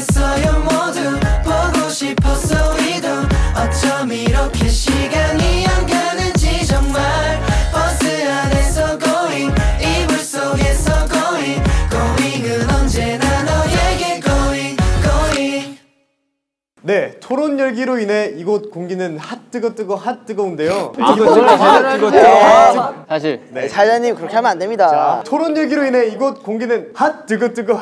모르겠어요 모두 보고 싶었어 우리도 어쩜 이렇게 시간이 안 가는지 정말 버스 안에서 going 이불 속에서 going은 언제나 너에게 going 네, 토론 열기로 인해 이곳 공기는 핫 뜨거운데요. 사실 네. 사장님 그렇게 하면 안 됩니다. 자, 토론 열기로 인해 이곳 공기는 핫 뜨거인데요.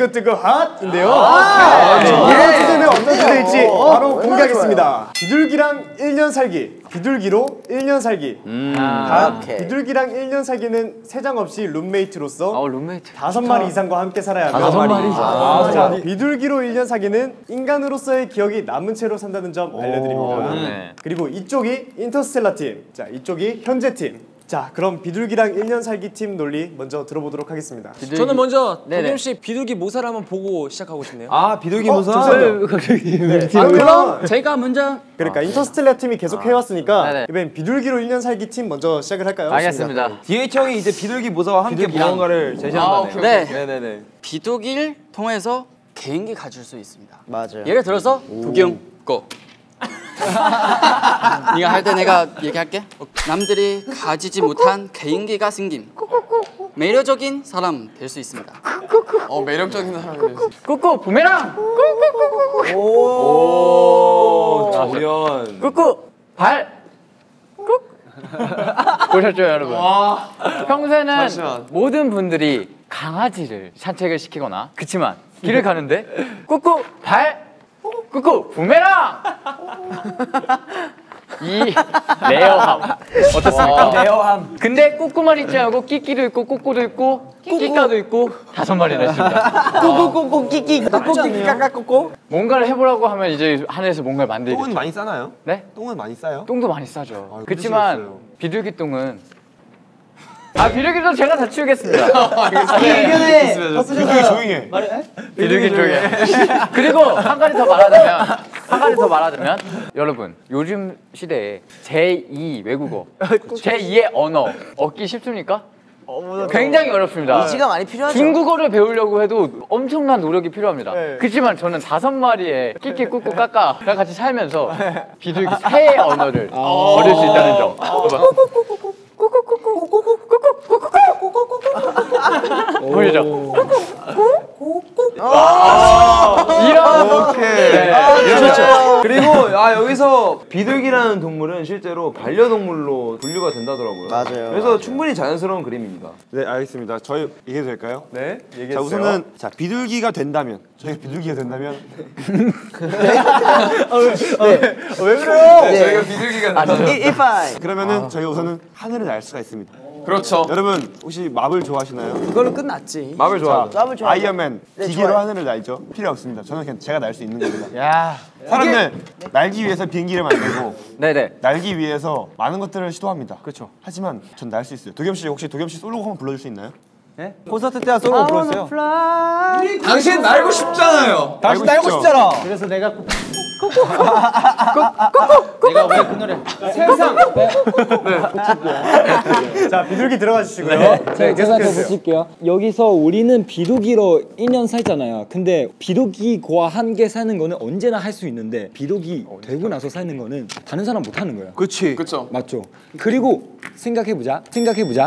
이번 주제는 어떤 주제일지 바로 공개하겠습니다. 비둘기랑 1년 살기. 비둘기로 1년 살기. 비둘기랑 1년 살기는 세장 없이 룸메이트로서 룸메이트 5마리 이상과 함께 살아야 하며 5마리? 자, 비둘기로 1년 살기는 인간으로서의 기억이 남은 채로 산다는 점 알려드립니다. 그리고 이쪽이 인터스텔라 팀, 자 이쪽이 현재 팀. 자, 그럼 비둘기랑 1년 살기 팀 논리 먼저 들어보도록 하겠습니다. 저는 먼저 도겸씨 비둘기 모사를 한번 보고 시작하고 싶네요. 아, 비둘기 모사? 그럼 제가 먼저 그러니까 인터스텔라 팀이 계속 해왔으니까 이번엔 비둘기로 1년 살기 팀 먼저 시작을 할까요? 알겠습니다. DH 형이 이제 비둘기 모사와 함께 무언가를 제시한다네요. 네네네. 비둘기를 통해서 개인기 가질 수 있습니다. 맞아요. 예를 들어서 도겸 거. 네가 할 때 내가 얘기할게. 남들이 가지지 못한 개인기가 생김. 매력적인 사람 될 수 있습니다. 매력적인 사람이 될 수 있어요. 꾸꾸 부메랑. 오, 조연. 꾸꾸 발. 꾹. 보셨죠 여러분? 평소에는 모든 분들이 강아지를 산책을 시키거나 그치만 길을 가는데 꾸꾸 발. 꾸꾸 부메랑. 이 레어함 어떻습니까? 레어함. 근데 꾸꾸만 있지 않고 끼끼도 있고 꾸꾸도 있고 끼까도 있고 5마리나 있습니다. 꾸꾸꾸꾸 끼끼 꾸꾸끼 까까꾸꾸. 뭔가를 해보라고 하면 이제 하늘에서 뭔가를 만들겠죠. 똥은 많이 싸나요? 네? 똥은 많이 싸요? 똥도 많이 싸죠. 그렇지만 비둘기 똥은 비둘기도 제가 다 치우겠습니다. 이겨내. 비둘기 조용해. 비둘기 조용해. 그리고 한 가지 더 말하자면 여러분 요즘 시대에 제2 외국어, 제2의 언어 얻기 쉽습니까? 굉장히 어렵습니다. 의지가 많이 필요하죠. 중국어를 배우려고 해도 엄청난 노력이 필요합니다. 그렇지만 저는 5마리의 끼끼 꾸꾸 까까랑 같이 살면서 비둘기 새의 언어를 얻을 수 있다는 점. 보이죠? 이렇게. 그리고 여기서 비둘기라는 동물은 실제로 반려동물로 분류가 된다더라고요. 맞아요. 그래서 충분히 자연스러운 그림입니다. 네, 알겠습니다. 저희 얘기해도 될까요? 네, 얘기해주세요. 자, 우선은 비둘기가 된다면 저희가 비둘기가 된다면 왜 그래요? 저희가 비둘기가 된다면 그러면은 저희가 우선은 하늘을 날 수가 있습니다. 그렇죠. 여러분 혹시 마블 좋아하시나요? 그걸로 끝났지. 마블 좋아하죠. 마블 좋아. 아이언맨 기계로 좋아요. 하늘을 날죠? 필요 없습니다. 저는 그냥 제가 날 수 있는 겁니다. 야, 사람들 날기 위해서 비행기를 만들고 네네. 날기 위해서 많은 것들을 시도합니다. 그렇죠. 하지만 전 날 수 있어요. 도겸 씨 혹시 도겸 씨 솔로곡 한번 불러줄 수 있나요? 네? 콘서트 때가 솔로 불렀어요. 당신 날고 싶잖아요. 당신 날고 싶잖아. 그래서 내가 내가 왜 그 노래? 세상. 자, 비둘기 들어가 주시고요. 제가 더 붙일게요. 여기서 우리는 비둘기로 1년 살잖아요. 근데 비둘기와 함께 사는 거는 언제나 할 수 있는데 비둘기 되고 나서 사는 거는 다른 사람 못 하는 거예요. 그렇지. 그렇죠. 맞죠? 그리고 생각해보자. 비둘기.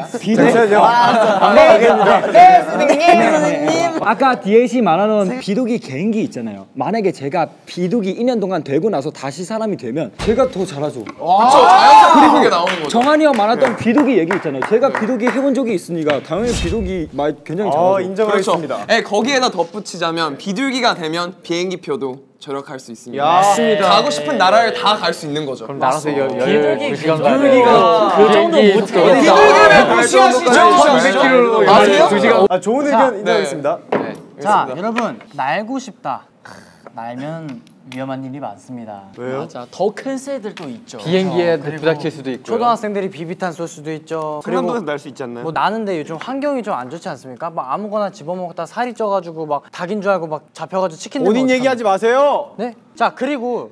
네 선생님. 아까 DLC 말하는 비둘기 개인기 있잖아요. 만약에 제가 비둘기 2년 동안 되고 나서 다시 사람이 되면 제가 더 잘하죠. 그렇죠. 자연스럽게 나오는 거죠. 정한이 형 말했던 비둘기 얘기 있잖아요. 제가 비둘기 해본 적이 있으니까 당연히 비둘기 말 굉장히 잘하죠. 인정하겠습니다. 네, 거기에다 덧붙이자면 비둘기가 되면 비행기표도 절약할 수 있습니다. 맞습니다. 가고 싶은 나라를 다 갈 수 있는 거죠. 그럼 나라서 비둘기가 그 정도 못 비둘기를 무시하시죠? 아세요? 좋은 의견 인정하겠습니다. 자, 여러분 날고 싶다. 날면 위험한 일이 많습니다. 왜요? 맞아. 더 큰 새들도 있죠. 비행기에 부닥칠 수도 있고. 초등학생들이 비비탄 쏠 수도 있죠. 한남동에서 날 수 있지 않나요? 뭐 나는데 요즘 환경이 좀 안 좋지 않습니까? 막 아무거나 집어먹다 살이 쪄가지고 막 닭인 줄 알고 막 잡혀가지고 치킨. 본인 얘기하지 마세요. 네. 자 그리고 자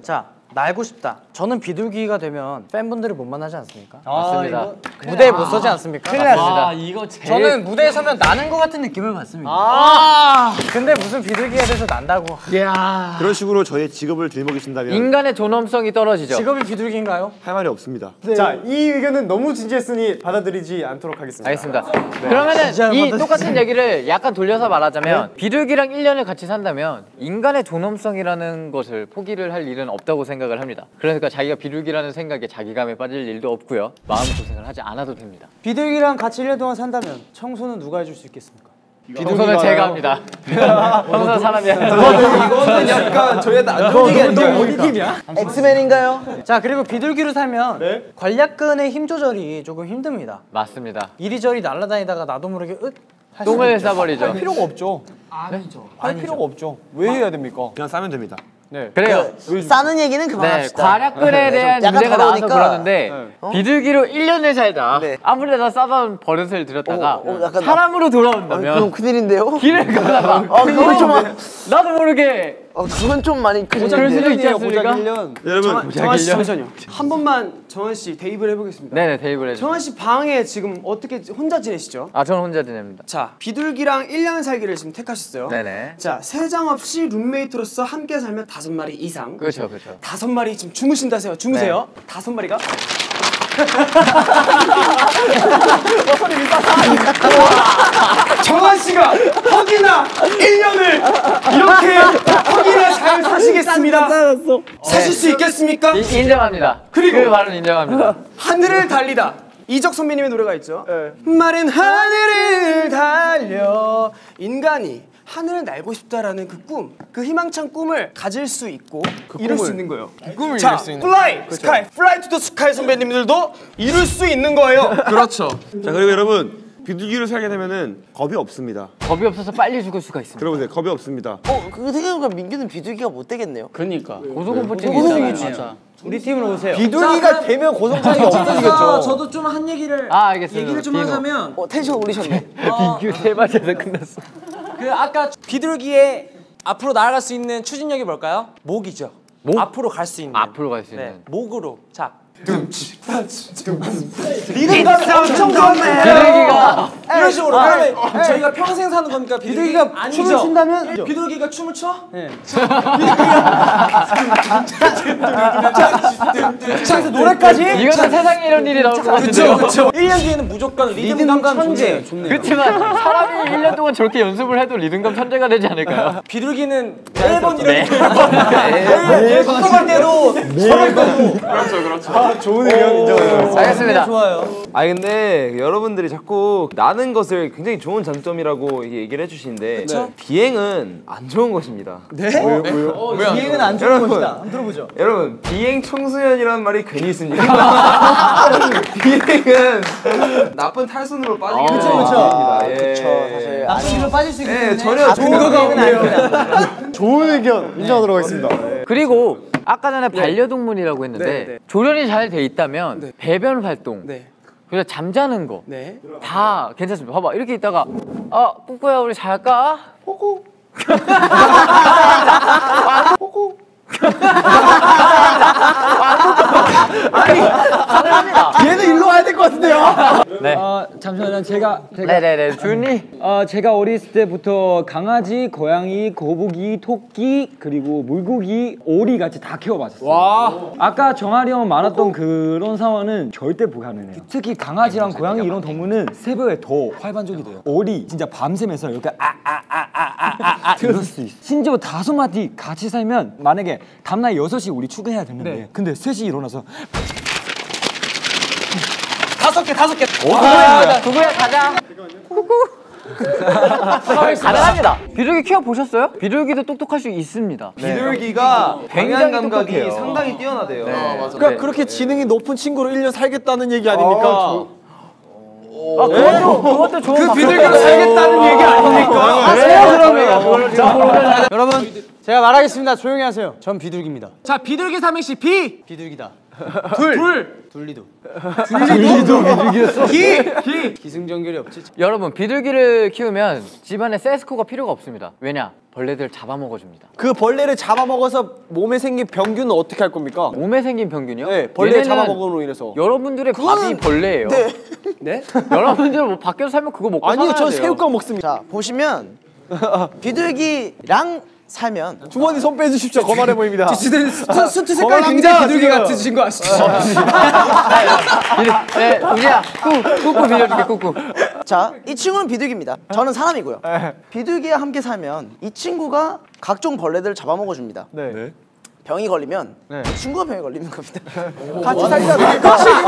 날고 싶다. 저는 비둘기가 되면 팬분들을 못 만나지 않습니까? 맞습니다. 무대에 못 서지 않습니까? 맞습니다. 이거 제일 저는 무대에 서면 나는 것 같은 느낌을 받습니다. 근데 무슨 비둘기에 대해서 난다고. 그런 식으로 저의 직업을 들먹이신다면 인간의 존엄성이 떨어지죠. 직업이 비둘기인가요? 할 말이 없습니다. 자, 이 의견은 너무 진지했으니 받아들이지 않도록 하겠습니다. 알겠습니다. 그러면은 이 똑같은 얘기를 약간 돌려서 말하자면 비둘기랑 1년을 같이 산다면 인간의 존엄성이라는 것을 포기를 할 일은 없다고 생각을 합니다. 그러니까 자기가 비둘기라는 생각에 자기감에 빠질 일도 없고요. 마음고생을 하지 않아도 됩니다. 비둘기랑 같이 1년 동안 산다면 청소는 누가 해줄 수 있겠습니까? 청소는 제가 합니다. 청소 사람이 하는 이거는 약간 저희한테 안 좋은 얘기 아니에요? 어디 팀이야? 엑스맨인가요? 자, 그리고 비둘기로 살면 관략근의 힘 조절이 조금 힘듭니다. 맞습니다. 이리저리 날아다니다가 나도 모르게 똥을 싸버리죠. 필요가 없죠. 아니죠. 할 필요가 없죠. 왜 해야 됩니까? 그냥 싸면 됩니다. 그래요. 싸는 얘기는 네, 그만합시다. 과략근에 대한 약간 문제가 나와서 더러우니까. 그러는데 비둘기로 1년을 살다 아무데나 싸던 버릇을 들였다가 약간 사람으로 그럼 돌아온다면 큰일인데요? 길을 가다가 그건 좀 나도 모르게 그건 좀 많이 그럴 수도 있지 않습니까? 여러분 정한 씨 잠시만요. 한 번만 정한 씨 대입을 해보겠습니다. 네네 대입을 해주세요. 정한 씨 방에 지금 어떻게 혼자 지내시죠? 아 저는 혼자 지냅니다. 자, 비둘기랑 1년 살기를 지금 택하셨어요. 네네. 자, 세장 없이 룸메이트로서 함께 살면 5마리 이상. 그렇죠 그렇죠. 5마리 지금 주무신다세요. 주무세요. 5마리가 정한 씨가 허기나 1년을 이렇게 허기나 잘 사시겠습니다. 사실 수 있겠습니까? 인정합니다. 그리고 그 말은 인정합니다. 하늘을 달리다. 이적 선배님의 노래가 있죠. 마른 하늘을 달려 인간이 하늘을 날고 싶다라는 그 꿈, 그 희망찬 꿈을 가질 수 있고 이룰 수 있는 거예요. 꿈을 자, 이룰 수 있는. 플라이, 스카이, 플라이 투 더 스카이 선배님들도 이룰 수 있는 거예요. 그렇죠. 자 그리고 여러분 비둘기를 살게 되면은 겁이 없습니다. 겁이 없어서 빨리 죽을 수가 있습니다. 들어보세요. 겁이 없습니다. 그거 생각해보니까 민규는 비둘기가 못 되겠네요. 그러니까. 고소공포증이 고소공포증이지. 있잖아요. 우리 팀으로 오세요. 비둘기가 되면 고성장이 없어지겠죠. 저도 좀 한 얘기를 알겠습니다. 얘기를 좀 비노. 하자면 텐션 올리셨네. 빈규 세 마디에서 끝났어. 그 아까 비둘기의 앞으로 나아갈 수 있는 추진력이 뭘까요? 목이죠. 목? 앞으로 갈 수 있는. 앞으로 갈 수 있는. 네, 목으로. 자, 리듬감이 엄청 좋네. 비둘기가 이런 식으로. 그러면 저희가 평생 사는 겁니까? 비둘기가 춤을 춘다면 비둘기가 춤을 춰? 네. 자, 그래서 노래까지. 이거는 세상에 이런 일이 나올 것 같은데요. 그렇죠. 1년 뒤에는 무조건 리듬감 천재. 그렇지만 사람이 1년 동안 저렇게 연습을 해도 리듬감 천재가 되지 않을까요? 비둘기는 매번 이렇게 매번 수업할 때도 좋은 의견 인정해요. 알겠습니다. 좋아요. 아 근데 여러분들이 자꾸 나는 것을 굉장히 좋은 장점이라고 얘기를 해주시는데 비행은 안 좋은 것입니다. 왜요? 비행은 안 좋은 것이다. 한번 들어보죠. 여러분 비행 청소년이란 말이 괜히 있습니까? 비행은 나쁜 탈선으로 빠지게 되는 그쵸. 예. 나쁜 길로 빠질 수 있는데 전혀 좋은 근거가 없네요. 좋은 의견 인정하도록 하겠습니다. 그리고 아까 전에 반려동물이라고 했는데 조련이 잘 돼 있다면 배변 활동, 그리고 잠자는 거 다 괜찮습니다. 봐봐 이렇게 있다가 꾸꾸야 우리 잘까? 꾸꾸 가능합니다. 얘는 일로 와야 될 것 같은데요. 네. 잠시만요. 제가 네네네 준이 제가 어렸을 때부터 강아지, 고양이, 거북이, 토끼 그리고 물고기, 오리 같이 다 키워봤었어요. 와. 아까 정아리 형 말했던 그런 상황은 절대 불가능해요. 특히 강아지랑 고양이 이런 동물은 새벽에 더 활반적이 돼요. 오리 진짜 밤새면서 이렇게 이럴 수 있어. 심지어 5마디 같이 살면 만약에 다음날 6시 우리 출근해야 되는데 근데 3시 일어나서 5개. 누구야 가자. 가능합니다. 비둘기 키워 보셨어요? 비둘기도 똑똑할 수 있습니다. 비둘기가 굉장히 방향 감각이 똑똑해요. 상당히 뛰어나대요. 그러니까 그렇게 지능이 높은 친구로 1년 살겠다는 얘기 아닙니까? 그것도 좋은 그 비둘기로 살겠다는 얘기 아닙니까? 여러분, 제가 말하겠습니다. 조용히 하세요. 전 비둘기입니다. 자, 비둘기 삼행시 비. 비둘기다. 둘리도. 기승전결이 없지. 여러분 비둘기를 키우면 집안에 세스코가 필요가 없습니다. 왜냐? 벌레들 잡아먹어줍니다. 그 벌레를 잡아먹어서 몸에 생긴 병균은 어떻게 할 겁니까? 몸에 생긴 병균이요? 네, 벌레 얘네는 잡아먹음으로 인해서. 여러분들의 밥이 벌레예요. 네. 네? 여러분들 뭐 밖에서 살면 그거 먹고 아니요, 살아야 저 돼요. 새우깡 먹습니다. 자 비둘기랑 살면 주머니 손 빼주십시오. 거만해 보입니다. 수트 색깔이 굉장히 비둘기 같으신 거 아시죠? 네, 우리야 꾹꾹 빌려줄게 꾹꾹. 자, 이 친구는 비둘기입니다. 저는 사람이고요. 비둘기와 함께 살면 이 친구가 각종 벌레들을 잡아먹어줍니다. 네. 병이 걸리면 이 친구가 병에 걸리는 겁니다. 같이 살자.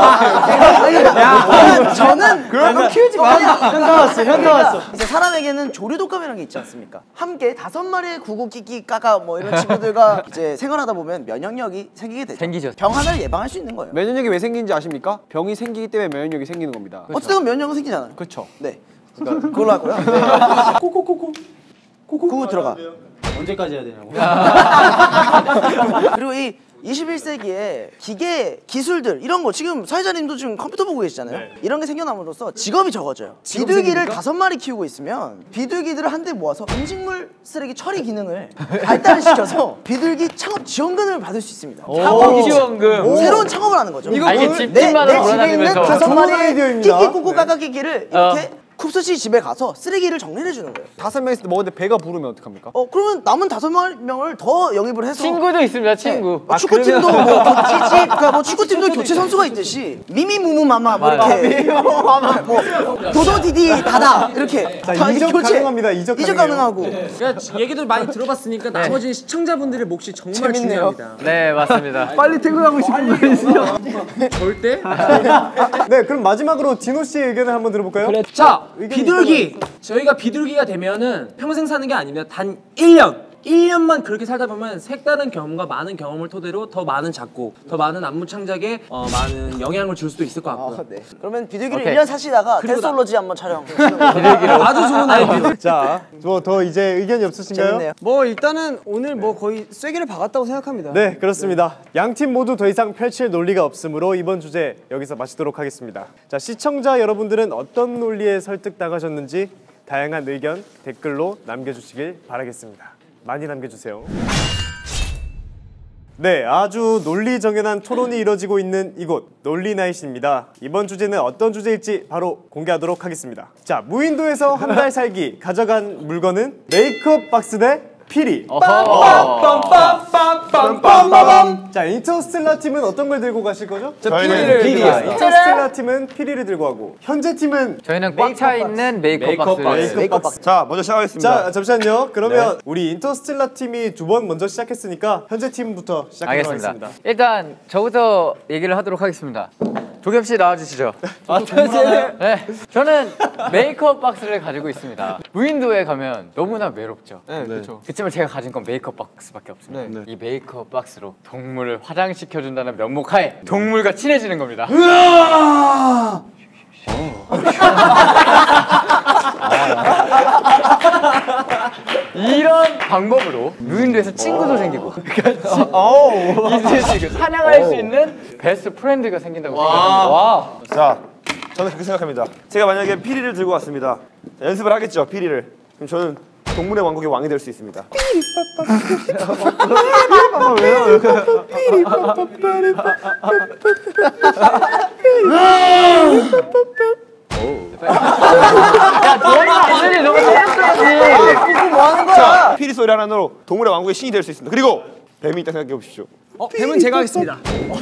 저는 그럼 키우지 마. 현타 왔어. 이제 사람에게는 조류독감이라는 게 있지 않습니까? 함께 5마리의 구구 끼끼 까까 뭐 이런 친구들과 이제 생활하다 보면 면역력이 생기게 되죠. 생기죠. 병 하나를 예방할 수 있는 거예요. 면역력이 왜 생기는지 아십니까? 병이 생기기 때문에 면역력이 생기는 겁니다. 어쨌든 면역은 생기잖아요. 그렇죠. 네. 그러니까 그걸로 하고요. 네. 구구 들어가. 언제까지 해야 되냐고. 그리고 이 21세기에 기계 기술들 이런 거 지금 사회자님도 지금 컴퓨터 보고 계시잖아요. 이런 게 생겨남으로써 직업이 적어져요. 비둘기를 5마리 키우고 있으면 비둘기들을 한데 모아서 음식물 쓰레기 처리 기능을 발달을 시켜서 비둘기 창업 지원금을 받을 수 있습니다. 창업 지원금. 새로운 창업을 하는 거죠. 이거 이게 집집마다 내 집에 있는 돌아다니면서 5마리의 끼끼 꾸꾸 까까 끼끼를 이렇게 쿱스씨 집에 가서 쓰레기를 정리해 주는 거예요. 5명이서 먹었는데 배가 부르면 어떡합니까? 그러면 남은 5명을 더 영입을 해서 친구도 있습니다. 친구. 네. 축구팀도 뭐 그러니까 뭐 축구팀도 교체 선수가 있듯이 미미무무마마 뭐 이렇게 뭐 도도디디 다다 이렇게 자, 다 이적 교체. 가능합니다. 이적 가능하고. 그러니까 얘기들 많이 들어봤으니까 나머지 시청자분들의 몫이 정말 중요합니다. 네 맞습니다. 빨리 퇴근하고 싶은 거 있어요? 절대. 네, 그럼 마지막으로 디노 씨의 의견을 한번 들어볼까요? 그래. 자, 비둘기. 저희가 비둘기가 되면은 평생 사는 게 아니면 단 1년만 그렇게 살다 보면 색다른 경험과 많은 경험을 토대로 더 많은 작곡, 더 많은 안무 창작에 많은 영향을 줄 수도 있을 것 같고요. 네. 그러면 비둘기를 오케이. 1년 사시다가 데스올로지 한번 촬영. 아주 좋은 아이디어. 자, 뭐 더 이제 의견이 없으신가요? 재밌네요. 뭐 일단은 오늘 뭐 거의 쐐기를 박았다고 생각합니다. 네, 그렇습니다. 양 팀 모두 더 이상 펼칠 논리가 없으므로 이번 주제 여기서 마치도록 하겠습니다. 자, 시청자 여러분들은 어떤 논리에 설득당하셨는지 다양한 의견 댓글로 남겨주시길 바라겠습니다. 많이 남겨주세요. 네, 아주 논리정연한 토론이 이뤄지고 있는 이곳 논리나잇입니다. 이번 주제는 어떤 주제일지 바로 공개하도록 하겠습니다. 자, 무인도에서 한 달 살기 가져간 물건은 메이크업 박스 대 피리. 자, 인터스텔라 팀은 어떤 걸 들고 가실 거죠? 저희는 피리요. 인터스텔라 팀은 피리를 들고 가고 현재 팀은 저희는 꽉 차 있는 메이크업 박스. 메이크업 박스. 자, 먼저 시작하겠습니다. 자, 잠시만요. 그러면 우리 인터스텔라 팀이 두 번 먼저 시작했으니까 현재 팀부터 시작하도록 알겠습니다. 하겠습니다. 일단 저부터 얘기를 하도록 하겠습니다. 도겸 씨 나와주시죠. 네, 저는 메이크업 박스를 가지고 있습니다. 무인도에 가면 너무나 외롭죠. 네, 그렇죠. 그렇지만 제가 가진 건 메이크업 박스밖에 없습니다. 이 메이크업 박스로 동물을 화장시켜준다는 명목하에 동물과 친해지는 겁니다. 이런 방법으로 무인도에서 친구도 생기고 이제 지금 사냥할 수 있는 베스트 프렌드가 생긴다고 생각합니다. 자, 저는 그렇게 생각합니다. 제가 만약에 피리를 들고 왔습니다. 자, 연습을 하겠죠, 피리를. 그럼 저는 동물의 왕국의 왕이 될 수 있습니다. 야, 너희가 완전히 너무 재밌어야지. 뭐 하는 거야? 피리 소리 하나로 동물의 왕국의 신이 될 수 있습니다. 그리고 뱀이 있다 생각해 보십시오. 뱀은 제가 하겠습니다.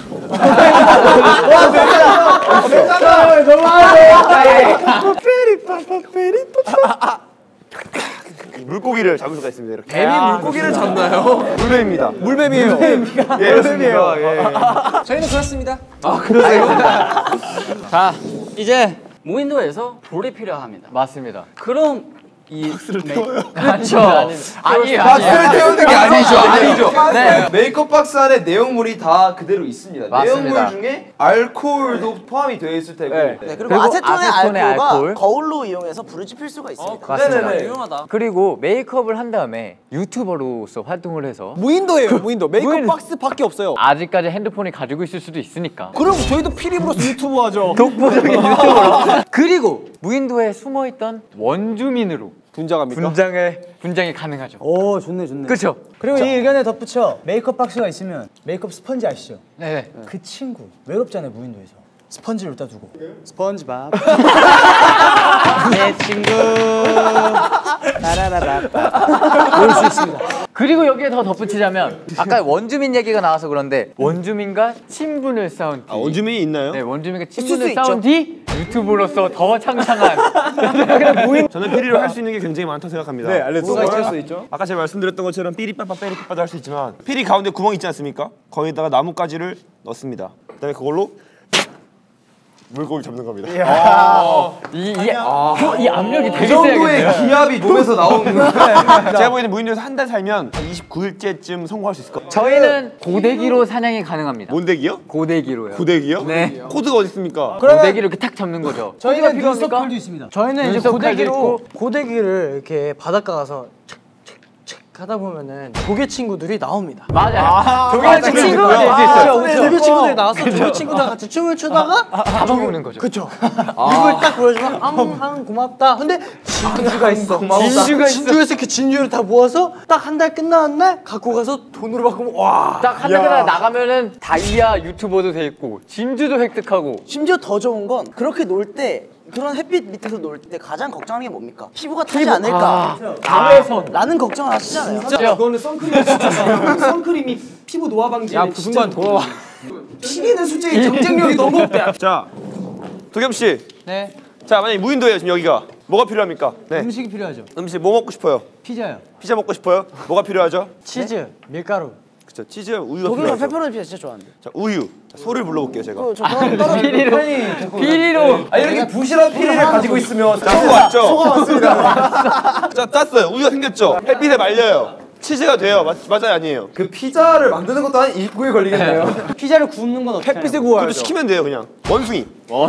물고기를 잡을 수가 있습니다. 이렇게. 뱀이 물고기를 잡나요? 물뱀입니다. 물뱀이에요. 예, 물뱀이에요. 예. 저희는 그렇습니다. 자, 이제 무인도에서 불이 필요합니다. 맞습니다. 그럼 박스를 태워요. 그렇죠. 아니에요. 박스를 태우는 게 아니죠. 네. 메이크업 박스 안에 내용물이 다 그대로 있습니다. 맞습니다. 내용물 중에 알코올도 포함이 되어 있을 테고. 네, 그리고 아세톤의 알코올과 거울로 이용해서 불을 지필 수가 있습니다. 맞습니다. 유용하다. 그리고 메이크업을 한 다음에 유튜버로서 활동을 해서 무인도예요, 무인도. 메이크업 박스밖에 없어요. 아직까지 핸드폰이 가지고 있을 수도 있으니까. 그럼 저희도 피리브로스 유튜버 하죠. 독보적인 유튜버로. 그리고 무인도에 숨어있던 원주민으로 분장합니까? 분장이 가능하죠. 오, 좋네, 좋네. 그렇죠. 그리고 이 의견에 덧붙여 메이크업 박스가 있으면 메이크업 스펀지 아시죠? 네. 그 친구 외롭잖아요, 무인도에서. 스펀지를 여기다 두고. 스펀지밥. 내 친구. 볼 수 있습니다. 그리고 여기에 더 덧붙이자면 아까 원주민 얘기가 나와서 그런데 원주민과 친분을 쌓은 뒤 원주민이 있나요? 네, 원주민과 친분을 쌓은 뒤 유튜브로서 더 창창한 저는 피리로 할 수 있는 게 굉장히 많다고 생각합니다. 네, 알려주세요. 뭐가 수 있죠? 아까 제가 말씀드렸던 것처럼 삐리빠빠 빼리빠빠도 할 수 있지만 피리 가운데 구멍 있지 않습니까? 거기다가 나뭇가지를 넣습니다. 그다음에 그걸로 물고기 잡는 겁니다. 이 압력이 되게 그 정도의 세겠네요. 기압이 몸에서 나오는 거예요. 제가 보기에는 무인도에서 한 달 살면 한 29일째쯤 성공할 수 있을 것 같아요. 저희는 고데기로 사냥이 가능합니다. 뭔데기요? 고데기로요. 고데기요? 네. 코드가 어디 있습니까? 고데기로 이렇게 탁 잡는 거죠. 저희는 눈썹 칼도 있습니다. 저희는 이제 눈썹 칼도 고데기로 고데기를 이렇게 바닷가 가서 하다 보면은 조개 친구들이 나옵니다. 맞아요. 조개 친구가 될 수 있어요. 조개 친구들이 나와서 조개 친구들 같이 춤을 추다가 잡아먹는 거죠. 그쵸. 입을 딱 보여주면 앙 고맙다. 근데 진주가 있어. 진주에서 이렇게 진주를 다 모아서 딱 한 달 끝나는 날 갖고 가서 돈으로 바꾸면 와. 딱 한 달 나가면은 다이아 유튜버도 돼 있고 진주도 획득하고. 심지어 더 좋은 건 그렇게 놀 때 그런 햇빛 밑에서 놀 때 가장 걱정하는 게 뭡니까? 피부가 타지 않을까? 자외선. 라는 걱정을 하시잖아요. 진짜 그거는 선크림 선크림이 피부 노화 방지에 그 순간 돌아와. 피리는 솔직히 경쟁력이 너무 없대. 자, 도겸 씨. 네. 자, 만약에 무인도예요 지금 여기가. 뭐가 필요합니까? 네. 음식이 필요하죠. 음식 뭐 먹고 싶어요? 피자요. 피자 먹고 싶어요? 뭐가 필요하죠? 치즈, 밀가루. 그쵸, 치즈, 우유가 독일은 필요하죠. 페퍼로니 피자 진짜 좋아하는데. 자, 우유. 자, 소를 불러볼게요 제가. 피리로. 아 이렇게 부실한 피리를 가지고 있으면 자, 소 왔죠? 소가 왔습니다. 자, 땄어요. 우유가 생겼죠? 햇빛에 말려요. 치즈가 돼요. 맞아요, 아니에요? 그 피자를 만드는 것도 한 2주에 걸리겠네요. 피자를 굽는 건 어떻게? 햇빛에 그것도 구워야죠. 시키면 돼요 그냥. 원숭이.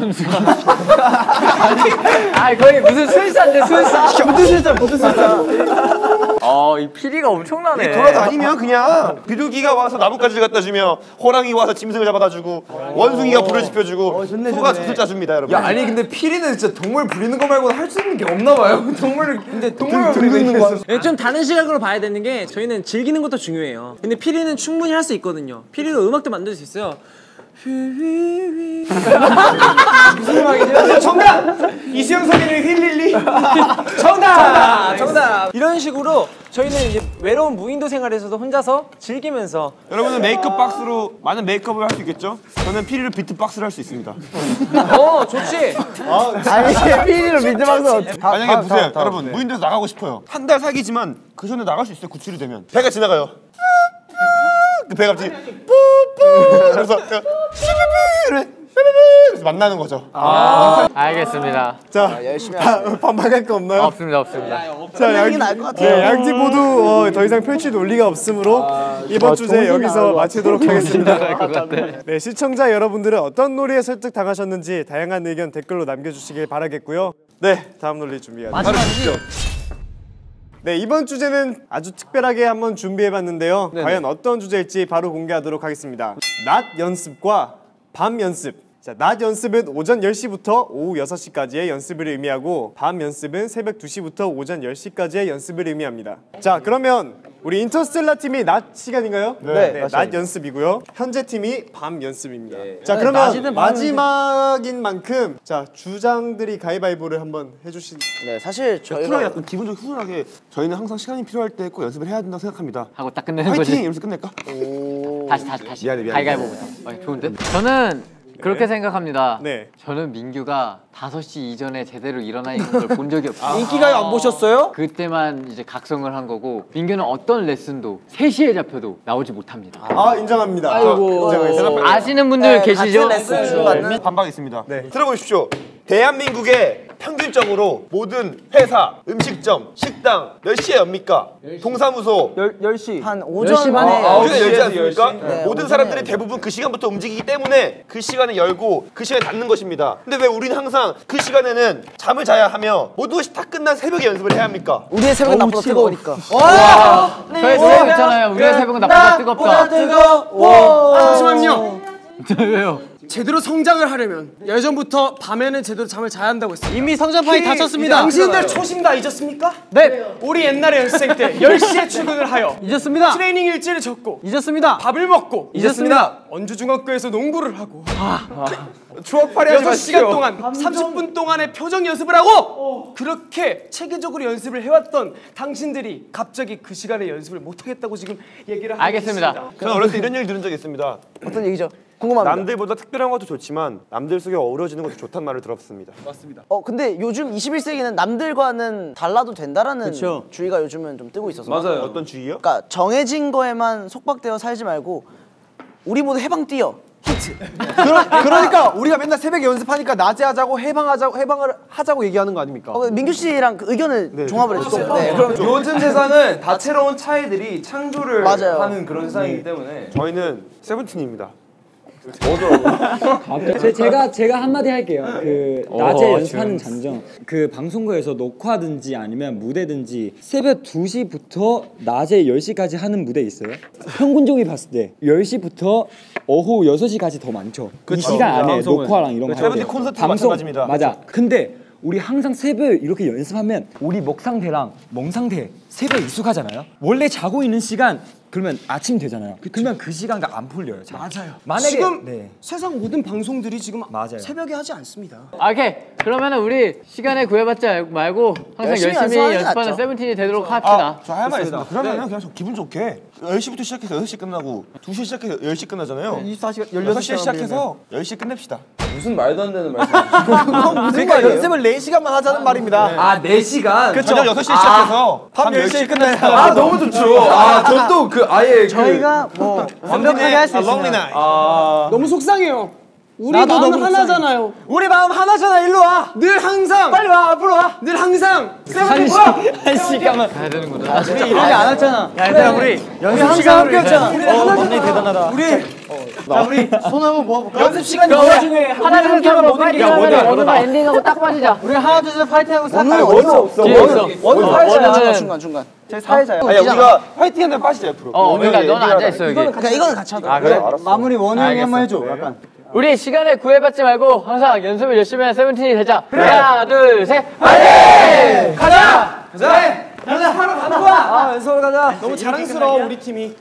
아 거의 무슨 술사인데 술사. 무슨 술사. 이 피리가 엄청나네. 돌아다니면 그냥 비둘기가 와서 나뭇가지를 갖다 주며 호랑이 와서 짐승을 잡아다 주고 원숭이가 불을 지펴주고 소가 젖을 짜줍니다 여러분. 야 아니 근데 피리는 진짜 동물 부리는 거 말고는 할 수 있는 게 없나 봐요. 동물을 근데 동물을 부리는 거. 좀 다른 시각으로 봐야 되는 게 저희는 즐기는 것도 중요해요. 근데 피리는 충분히 할 수 있거든요. 피리로 음악도 만들 수 있어요. 무슨 음악이죠? 정답! 이수영 선배님 힐릴리. 정답! 이런 식으로 저희는 이제 외로운 무인도 생활에서도 혼자서 즐기면서 여러분은 메이크업 박스로 많은 메이크업을 할 수 있겠죠? 저는 피리로 비트박스를 할 수 있습니다. 좋지. 아니 피리로 비트박스 만약에 보세요 여러분 무인도에서 나가고 싶어요. 한 달 사기지만 그 전에 나갈 수 있어요. 구출이 되면 배가 지나가요. 그 배가 갑자기 뿌뿌 그래서 그래서 만나는 거죠. 알겠습니다. 자, 반박할 거 없나요? 없습니다. 자, 양팀 모두 더 이상 펼칠 논리가 없으므로 이번 주제 여기서 마치도록 하겠습니다. 네, 시청자 여러분들은 어떤 놀이에 설득 당하셨는지 다양한 의견 댓글로 남겨주시길 바라겠고요. 네, 다음 논리 준비하겠습니다. 네, 이번 주제는 아주 특별하게 한번 준비해봤는데요. 과연 어떤 주제일지 바로 공개하도록 하겠습니다. 낮 연습과 밤 연습. 자, 낮 연습은 오전 10시부터 오후 6시까지의 연습을 의미하고 밤 연습은 새벽 2시부터 오전 10시까지의 연습을 의미합니다. 자, 그러면 우리 인터스텔라 팀이 낮 시간인가요? 네, 낮 연습이고요. 현재 팀이 밤 연습입니다. 자, 그러면 마지막인 만큼 자, 주장들이 가위바위보를 한번 해주신. 네, 사실 저희가 쿨하게 약간 기분적으로 훈훈하게 저희는 항상 시간이 필요할 때 꼭 연습을 해야 된다고 생각합니다. 하고 딱 끝내는 화이팅! 거지. 이러면서 끝낼까? 다시. 미안해. 가위바위보부터. 좋은데? 저는 그렇게 생각합니다. 네. 저는 민규가 5시 이전에 제대로 일어나 있는 걸 본 적이 없어요. 인기가요 안 보셨어요? 그때만 이제 각성을 한 거고 민규는 어떤 레슨도 3시에 잡혀도 나오지 못합니다. 인정합니다. 아시는 분들 계시죠? 같은 레슨 주고받는 반박 있습니다. 들어보십시오. 대한민국의 평균적으로 모든 회사, 음식점, 식당 몇 시에 엽니까? 동사무소 10시 한 오전 오전에 열지 않습니까? 네, 모든 사람들이 대부분 그 시간부터 움직이기 때문에 그 시간에 열고 그 시간에 닫는 것입니다. 근데 왜 우리는 항상 그 시간에는 잠을 자야 하며 모든 것이 다 끝난 새벽에 연습을 해야 합니까? 우리의 새벽은 나보다 뜨거우니까. 저희 노래 있잖아요. 우리의 새벽은 나보다 뜨겁다. 잠시만요. 왜요? 제대로 성장을 하려면 예전부터 밤에는 제대로 잠을 자야 한다고 했어요. 이미 성장판이 닫혔습니다. 당신들 초심 다 잊었습니까? 네. 우리 옛날에 연습생 때 10시에 출근을 하여 잊었습니다. 트레이닝 일지를 적고 잊었습니다. 밥을 먹고 잊었습니다. 원주중학교에서 농구를 하고 추억팔이 하지 6시간 동안 30분 동안의 표정 연습을 하고 그렇게 체계적으로 연습을 해왔던 당신들이 갑자기 그 시간에 연습을 못하겠다고 지금 얘기를 하고 알겠습니다. 계십니다. 저는 어렸을 때 이런 얘기 들은 적이 있습니다. 어떤 얘기죠? 궁금합니다. 남들보다 특별한 것도 좋지만 남들 속에 어우러지는 것도 좋단 말을 들었습니다. 맞습니다. 근데 요즘 21세기는 남들과는 달라도 된다라는 주의가 요즘은 좀 뜨고 있어서. 맞아요. 어떤 주의요? 그러니까 정해진 거에만 속박되어 살지 말고 우리 모두 해방 뛰어. 히트. 그러니까 우리가 맨날 새벽에 연습하니까 낮에 하자고 해방을 하자고 얘기하는 거 아닙니까? 민규 씨랑 그 의견을 종합을 해주세요. 네, 그럼 요즘 세상은 다채로운 차이들이 창조를 맞아요. 하는 그런 세상이기 때문에 저희는 세븐틴입니다. 제가 한마디 할게요. 그 낮에 연습하는 장점. 그 방송국에서 녹화든지 아니면 무대든지 새벽 2시부터 낮에 10시까지 하는 무대 있어요. 평균적으로 봤을 때 10시부터 오후 6시까지 더 많죠. 이 시간 안에 녹화랑 이런 거 할 때. 세븐틴 콘서트 마찬가지입니다. 맞아. 근데 우리 항상 새벽에 이렇게 연습하면 우리 목 상태랑 몸 상태 새벽에 익숙하잖아요. 원래 자고 있는 시간 그러면 아침 되잖아요. 그러면 그 시간가 안 풀려요. 맞아요. 만약에 지금 세상 모든 방송들이 지금 맞아요. 새벽에 하지 않습니다. 오케이. 그러면은 우리 시간에 구애받지 말고 항상 열심히 연습하는 낫죠. 세븐틴이 되도록 합시다. 저 할 말 있습니다. 그러면은 그냥 저 기분 좋게 10시부터 시작해서 6시 끝나고 2시 시작해서 10시 끝나잖아요. 24시간 6시에 시작해서 10시 끝냅시다. 무슨 말도 안 되는 말씀. 그러니까 연습을 4시간만 하자는 말입니다. 아 4시간? 저녁 6시에 시작해서 밤 10시에 끝나요. 아 너무 좋죠. 저 또 그 아예 저희가 뭐 완벽하게 할 수 있습니다. 너무 속상해요. 우리 나도 마음 너무 하나잖아요. 우리 마음 하나잖아. 일로 와. 늘 항상 빨리 와. 앞으로 와. 늘 항상 한 시간만. 가야 되는구나. 우리 이런 게 안 했잖아. 야, 얘들아 우리 연습 시간 함께 했잖아. 우리 언니 대단하다. 자, 우리 손 한번 모아볼까? 연습 시간 중에 하나를 함께 하면 파이팅 하면 어느가 엔딩하고 딱 빠지자. 우리 하나 둘 셋 파이팅하고 오늘 어디서 없어. 뒤에 있어. 원우 사회자야. 중간. 제 사회자야. 아니 우리가 화이팅 한다면 빠지자 옆으로. 그러니까 너는 앉아 있어 여기. 그러니까 이거는 같이 하자. 그래? 마무리 원우 형이 한번 해줘. 약간. 우리 시간에 구애받지 말고 항상 연습을 열심히 하는 세븐틴이 되자. 하나, 둘, 셋, 파이팅! 가자! 연습을 가자. 너무 자랑스러워 우리 팀이.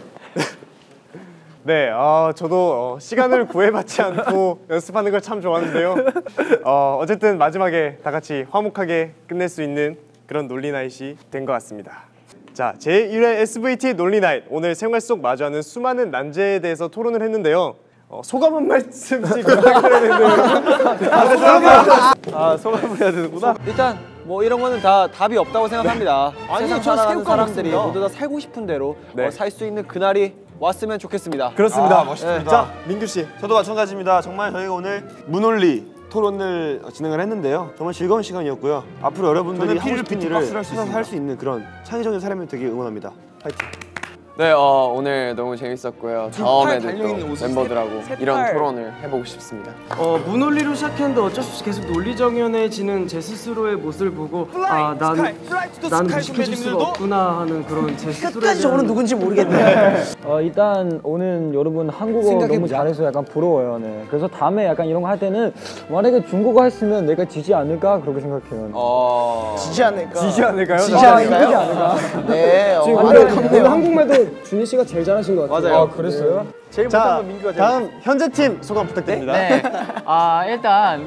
네, 저도 시간을 구애받지 않고 연습하는 걸 참 좋아하는데요. 어쨌든 마지막에 다 같이 화목하게 끝낼 수 있는 그런 논리나잇이 된 것 같습니다. 자, 제1회 SVT 논리나잇. 오늘 생활 속 마주하는 수많은 난제에 대해서 토론을 했는데요. 소감 한 말씀씩 부탁드려야 되는데. 소감을 해야 되는구나. 일단 뭐 이런 거는 다 답이 없다고 생각합니다. 세상 살아가는 사람들이 먹습니다. 모두 다 살고 싶은 대로 살 수 있는 그날이 왔으면 좋겠습니다. 그렇습니다. 멋있습니다. 자, 민규 씨. 저도 마찬가지입니다. 정말 저희가 오늘 무논리 토론을 진행을 했는데요. 정말 즐거운 시간이었고요. 앞으로 여러분들이 하고 싶은 일을 찾아서 할 수 있는 그런 창의적인 사람이 되기 응원합니다. 파이팅! 네, 오늘 너무 재밌었고요. 다음에도 또 멤버들하고 이런 토론을 해보고 싶습니다. 무논리로 시작했는데 어쩔 수 없이 계속 논리정연해지는 제 스스로의 모습을 보고 난 무식해질 수가 없구나 하는 그런 제 스스로에 끝까지 저분은 누군지 모르겠네. 일단 오늘 여러분 한국어 너무 잘해서 약간 부러워요. 네. 그래서 다음에 약간 이런 거 할 때는 만약에 중국어 했으면 내가 지지 않을까 그렇게 생각해요. 지지 않을까? 지지 않을까요? 지지 않을까? 네. 오늘 한국말도 준희 씨가 제일 잘하신 것 같아요. 맞아요. 그랬어요? 제일 자, 못한 건 민규가 제일. 다음 현재팀 소감 부탁드립니다. 네. 일단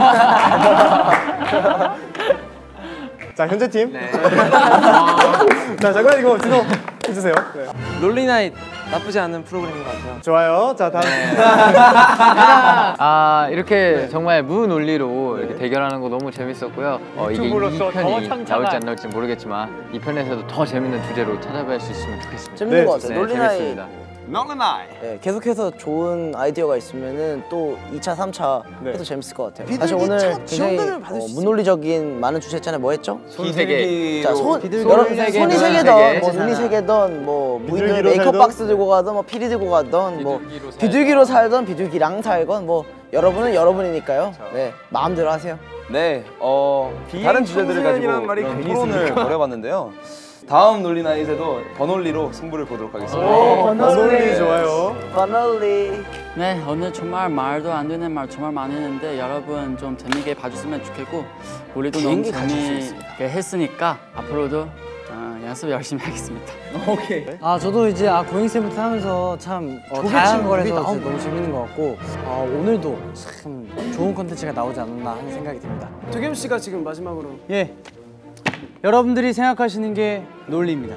자, 현재팀. 자, 잠깐 이거 진호 해주세요. 네. 롤리나잇 나쁘지 않은 프로그램인 것 같아요. 좋아요. 자, 다음. 이렇게 정말 무논리로 이렇게 대결하는 거 너무 재밌었고요. 이게 이 편이 나올지 안 나올지 모르겠지만 이 편에서도 더 재밌는 주제로 찾아뵐 수 있으면 좋겠습니다. 재밌는 것 같아요. 네, 논리나잇 재밌습니다. 롤리나이. 네, 계속해서 좋은 아이디어가 있으면은 또 2차, 3차 해도 재밌을 것 같아요. 사실 비둘기 오늘 첫 굉장히 지원금을 받을 수 있어요. 문논리적인 많은 주제 했잖아요. 뭐 했죠? 손 세 개. 자, 손이 세 개, 세 세 개던, 개. 뭐 눈이 세 개던, 뭐 무인도에 비둘기로 메이크업 살던? 박스 들고 가던, 뭐 피리 들고 가던, 뭐 비둘기로 살던, 비둘기랑 살건, 뭐 여러분은 여러분이니까요. 네, 마음대로 하세요. 네, 다른 주제들을 가지고 말이 그런 괜히 토론을 있으니까. 벌여봤는데요. 다음 논리나잇에도 버논리로 승부를 보도록 하겠습니다. 버논리 좋아요. 버논리. 네, 오늘 정말 말도 안 되는 말 정말 많이 했는데 여러분 좀 재미있게 봐줬으면 좋겠고 우리도 너무 재미있게 했으니까 앞으로도 연습 열심히 하겠습니다. 오케이. 저도 이제 고잉세븐틴 하면서 참 다양한 걸 해서 너무 재밌는 것 같고 오늘도 참 좋은 컨텐츠가 나오지 않았나 하는 생각이 듭니다. 도겸 씨가 지금 마지막으로 예, 여러분들이 생각하시는 게 논리입니다.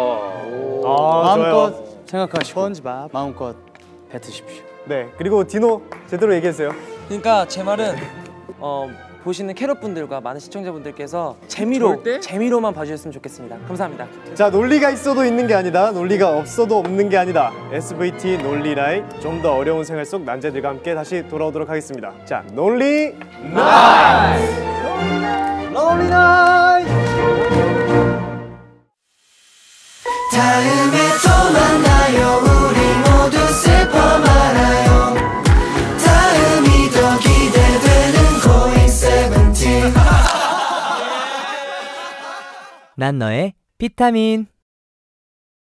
좋아요. 생각하시고 스펀지밥 마음껏 뱉으십시오. 네, 그리고 디노 제대로 얘기해주세요. 그러니까 제 말은 보시는 캐럿분들과 많은 시청자분들께서 재미로만 봐주셨으면 좋겠습니다. 감사합니다. 자, 논리가 있어도 있는 게 아니다. 논리가 없어도 없는 게 아니다. SVT 논리나잇 좀 더 어려운 생활 속 난제들과 함께 다시 돌아오도록 하겠습니다. 자, 논리나잇! 논리나잇! 다음에 또 만나요. 우리 모두 슬퍼 말아요. 다음이 더 기대되는 고잉 세븐틴. 난 너의 비타민.